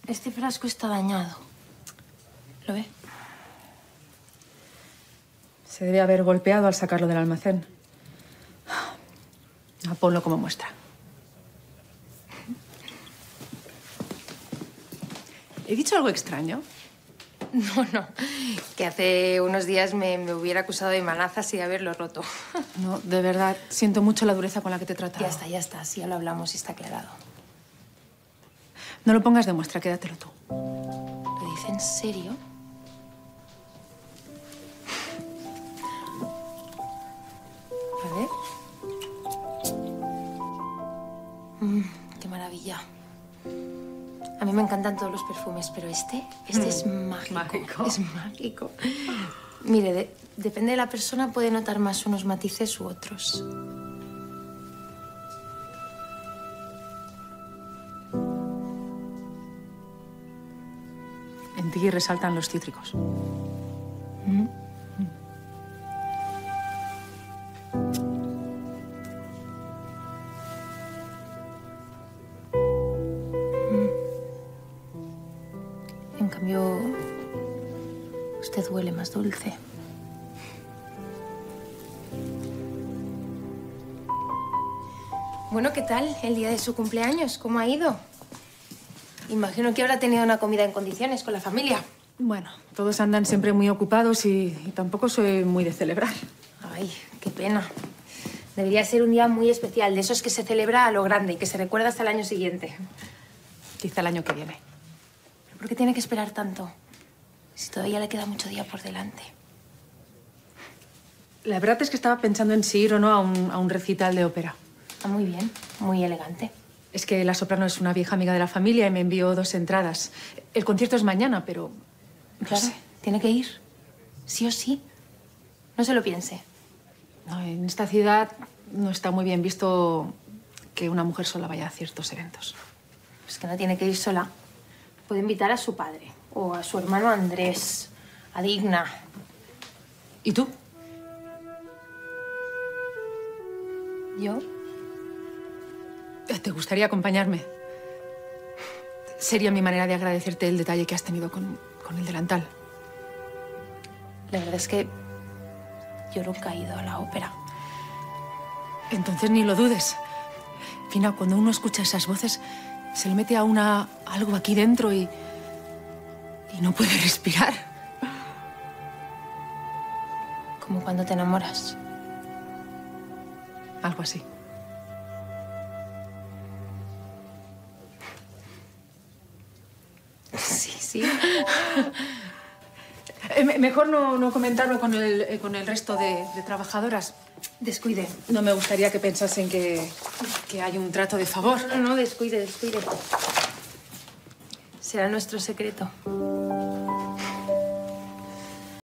Este frasco está dañado. ¿Lo ve? Se debe haber golpeado al sacarlo del almacén. Ponlo como muestra. ¿He dicho algo extraño? No. Que hace unos días me hubiera acusado de manazas y de haberlo roto. No, de verdad, siento mucho la dureza con la que te he tratado. Ya está. Sí, ya lo hablamos y está aclarado. No lo pongas de muestra, quédatelo tú. ¿Lo dice en serio? A ver. Qué maravilla. A mí me encantan todos los perfumes, pero este es mágico. Mágico. Es mágico. Mire, depende de la persona, puede notar más unos matices u otros. En ti resaltan los cítricos. En cambio, usted huele más dulce. Bueno, ¿qué tal el día de su cumpleaños? ¿Cómo ha ido? Imagino que habrá tenido una comida en condiciones con la familia. Bueno, todos andan siempre muy ocupados y tampoco soy muy de celebrar. Ay, qué pena. Debería ser un día muy especial, de esos que se celebra a lo grande y que se recuerda hasta el año siguiente. Quizá el año que viene. ¿Pero por qué tiene que esperar tanto? Si todavía le queda mucho día por delante. La verdad es que estaba pensando en si ir o no a un recital de ópera. Ah, muy bien, muy elegante. Es que la soprano es una vieja amiga de la familia y me envió 2 entradas. El concierto es mañana, pero no Claro, sé. tiene que ir. Sí o sí. No se lo piense. No, en esta ciudad no está muy bien visto que una mujer sola vaya a ciertos eventos. Pues que no tiene que ir sola. Puede invitar a su padre o a su hermano Andrés, a Digna. ¿Y tú? ¿Yo? ¿Te gustaría acompañarme? Sería mi manera de agradecerte el detalle que has tenido con el delantal. La verdad es que yo nunca he ido a la ópera. Entonces ni lo dudes. Fina, cuando uno escucha esas voces, se le mete a una algo aquí dentro y no puede respirar. Como cuando te enamoras. Algo así. Sí. Mejor no comentarlo con el resto de trabajadoras. Descuide. No me gustaría que pensasen que hay un trato de favor. No, descuide. Será nuestro secreto.